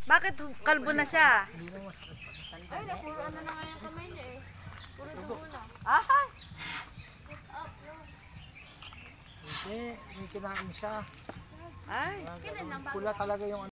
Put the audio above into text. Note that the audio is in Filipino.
Bakit kalbo na siya? Hindi na masakit pa. Ay, puro ano na nga yung kamay niya eh. Puro dugo na. Ah! Hindi, may kinain siya. Ay! Pula talaga yung